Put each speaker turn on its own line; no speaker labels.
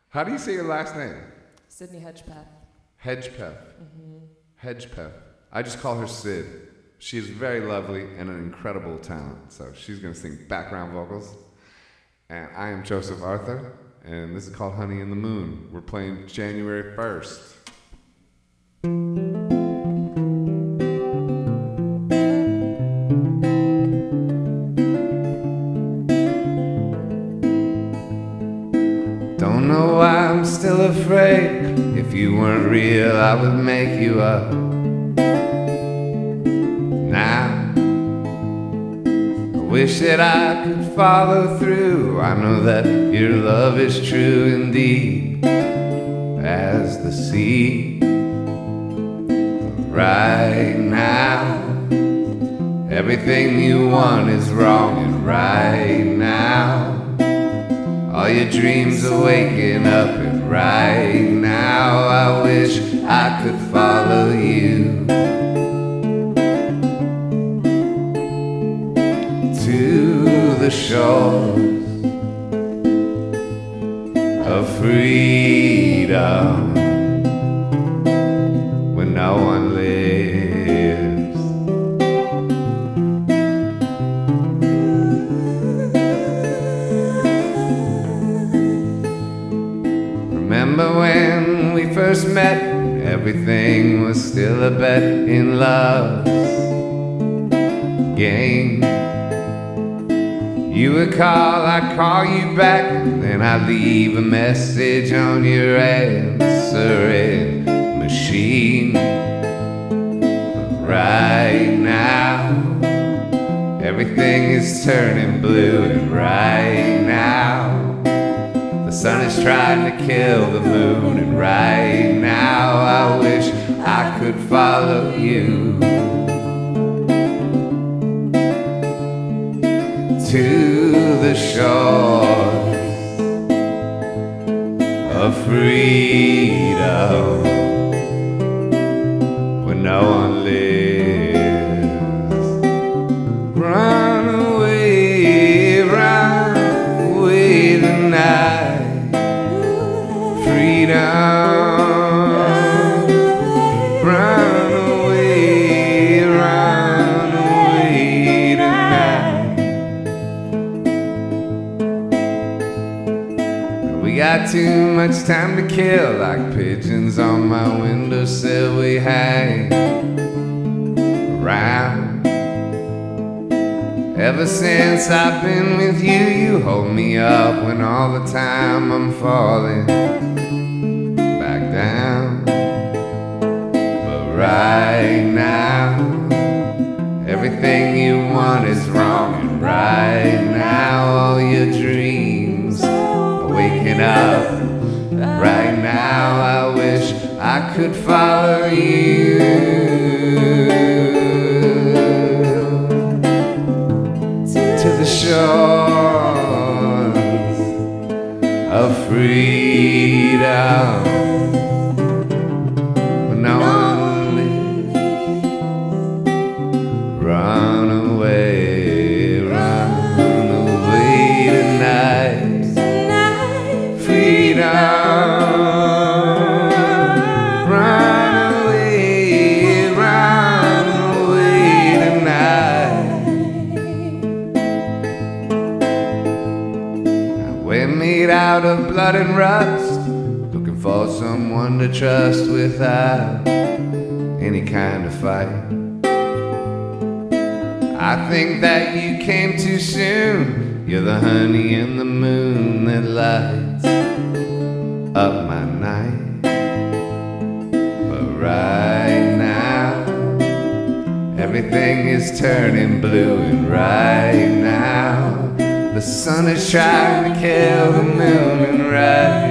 How do you say your last name?
Cydney Hedgpeth.
Hedgpeth. Hedgpeth. I just call her Cyd. She is very lovely and an incredible talent. So she's going to sing background vocals. And I am Joseph Arthur, and this is called Honey in the Moon. We're playing January 1st. Don't know why I'm still afraid. If you weren't real, I would make you up. Now I wish that I could follow through. I know that your love is true indeed as the sea. Right now, everything you want is wrong, and right now all your dreams are waking up, and right now I wish I could follow you to the shores of freedom where no one lives. Remember when we first met, everything was still a bet in love's game. You would call, I'd call you back, and then I'd leave a message on your answering machine. But right now, everything is turning blue, and right now the sun is trying to kill the moon, and right now I wish I could follow you to the shores of freedom where no one lives. Run away tonight. Freedom. Run away tonight. We got too much time to kill, like pigeons on my windowsill we hang around. Ever since I've been with you, you hold me up when all the time I'm falling back down. But right now, everything you want is wrong, and right now all your dreams are waking up. Right now I wish I could follow you to the shores of freedom where no one lives. Run away tonight. Freedom. Run away tonight. We're made out of blood and rust, looking for someone to trust without any kind of fight. I think that you came too soon. You're the honey in the moon that lights up my night. But right now, everything is turning blue, and right now the sun is trying to kill the moon, and right